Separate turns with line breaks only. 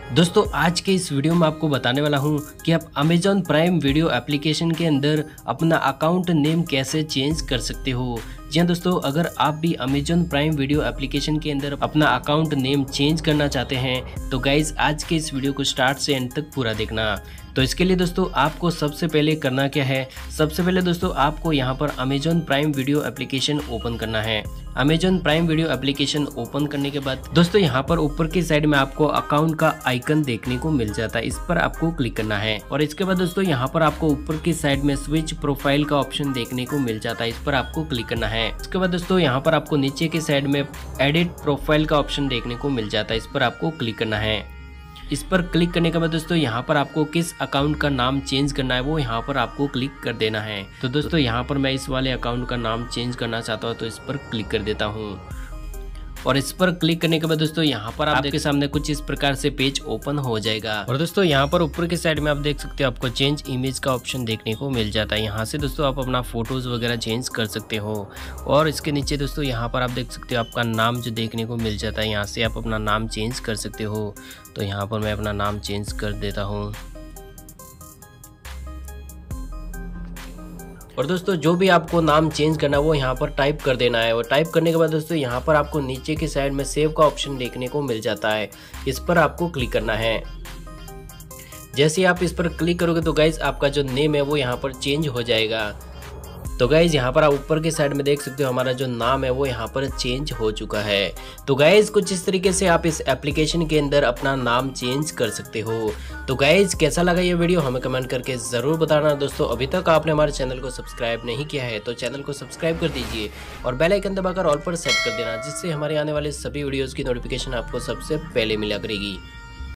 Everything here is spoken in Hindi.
दोस्तों आज के इस वीडियो में आपको बताने वाला हूं कि आप अमेजॉन प्राइम वीडियो एप्लीकेशन के अंदर अपना अकाउंट नेम कैसे चेंज कर सकते हो। जी हाँ दोस्तों, अगर आप भी अमेजॉन प्राइम वीडियो एप्लीकेशन के अंदर अपना अकाउंट नेम चेंज करना चाहते हैं तो गाइज आज के इस वीडियो को स्टार्ट से एंड तक पूरा देखना। तो इसके लिए दोस्तों आपको सबसे पहले करना क्या है, सबसे पहले दोस्तों आपको यहाँ पर Amazon prime video application open करना है। Amazon prime video application open करने के बाद दोस्तों यहाँ पर ऊपर की साइड में आपको अकाउंट का आइकन देखने को मिल जाता है, इस पर आपको क्लिक करना है। और इसके बाद दोस्तों यहाँ पर आपको ऊपर की साइड में स्विच प्रोफाइल का ऑप्शन देखने को मिल जाता है, इस पर आपको क्लिक करना है। इसके बाद दोस्तों यहाँ पर आपको नीचे की साइड में एडिट प्रोफाइल का ऑप्शन देखने को मिल जाता है, इस पर आपको क्लिक करना है। इस पर क्लिक करने के बाद दोस्तों यहाँ पर आपको किस अकाउंट का नाम चेंज करना है वो यहाँ पर आपको क्लिक कर देना है। तो दोस्तों यहाँ पर मैं इस वाले अकाउंट का नाम चेंज करना चाहता हूँ तो इस पर क्लिक कर देता हूँ। और इस पर क्लिक करने के बाद दोस्तों यहाँ पर आपके सामने कुछ इस प्रकार से पेज ओपन हो जाएगा। और दोस्तों यहाँ पर ऊपर की साइड में आप देख सकते हो आपको चेंज इमेज का ऑप्शन देखने को मिल जाता है। यहाँ से दोस्तों आप अपना फोटोज वगैरह चेंज कर सकते हो। और इसके नीचे दोस्तों यहाँ पर आप देख सकते हो आपका नाम जो देखने को मिल जाता है, यहाँ से आप अपना नाम चेंज कर सकते हो। तो यहाँ पर मैं अपना नाम चेंज कर देता हूँ। और दोस्तों जो भी आपको नाम चेंज करना है वो यहाँ पर टाइप कर देना है। और टाइप करने के बाद दोस्तों यहाँ पर आपको नीचे की साइड में सेव का ऑप्शन देखने को मिल जाता है, इस पर आपको क्लिक करना है। जैसे ही आप इस पर क्लिक करोगे तो गाइज आपका जो नेम है वो यहाँ पर चेंज हो जाएगा। तो गाइज यहाँ पर आप ऊपर की साइड में देख सकते हो हमारा जो नाम है वो यहाँ पर चेंज हो चुका है। तो गाइज कुछ इस तरीके से आप इस एप्लीकेशन के अंदर अपना नाम चेंज कर सकते हो। तो गाइज कैसा लगा ये वीडियो हमें कमेंट करके ज़रूर बताना। दोस्तों अभी तक आपने हमारे चैनल को सब्सक्राइब नहीं किया है तो चैनल को सब्सक्राइब कर दीजिए और बेल आइकन दबाकर ऑल पर सेट कर देना, जिससे हमारे आने वाले सभी वीडियोज़ की नोटिफिकेशन आपको सबसे पहले मिला करेगी।